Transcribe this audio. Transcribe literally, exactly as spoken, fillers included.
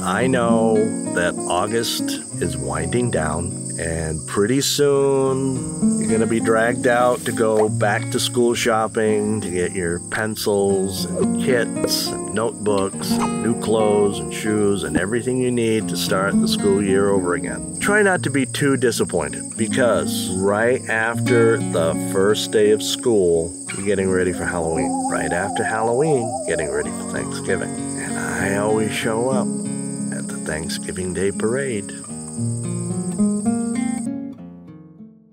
I know that August is winding down, and pretty soon you're going to be dragged out to go back to school shopping to get your pencils and kits and notebooks and new clothes and shoes and everything you need to start the school year over again. Try not to be too disappointed, because right after the first day of school, you're getting ready for Halloween. Right after Halloween, getting ready for Thanksgiving. And I always show up at the Thanksgiving Day Parade.